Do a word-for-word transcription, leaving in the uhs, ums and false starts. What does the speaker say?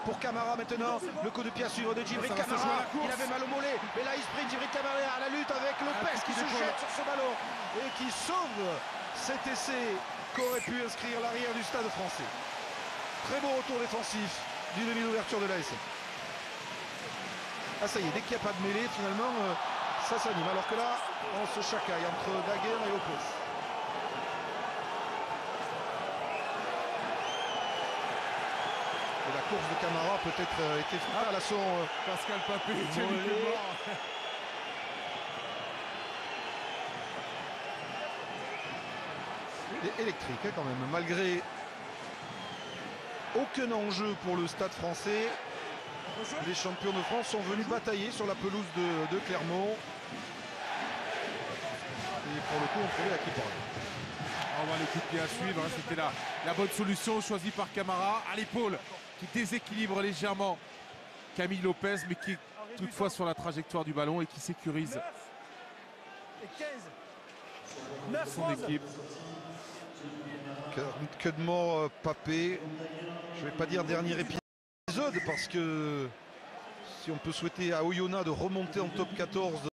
pour Camara maintenant. Le coup de pied à suivre de Djibril Camara. Il avait mal au mollet. Mais là, il sprint Djibril Camara à la lutte avec Lopez qui se jette sur ce ballon et qui sauve cet essai qu'aurait pu inscrire l'arrière du Stade Français. Très beau retour défensif du demi d'ouverture de l'A S M. Ah ça y est, dès qu'il n'y a pas de mêlée, finalement, euh, ça s'anime. Alors que là, on se chacaille entre Daguerre et Lopez. Et la course de Camara peut-être euh, été fatale à son... Euh, Pascal Papé, Thierry électrique hein, quand même, malgré aucun enjeu pour le Stade Français. Les champions de France sont venus batailler sur la pelouse de, de Clermont. Et pour le coup, on trouvait à qui parler. On va les coups de pied à suivre. Hein. C'était la, la bonne solution choisie par Camara à l'épaule qui déséquilibre légèrement Camille Lopez, mais qui est toutefois sur la trajectoire du ballon et qui sécurise son équipe. Que, que de mort euh, Papé. Je vais pas dire dernier épisode parce que si on peut souhaiter à Oyonnax de remonter en top quatorze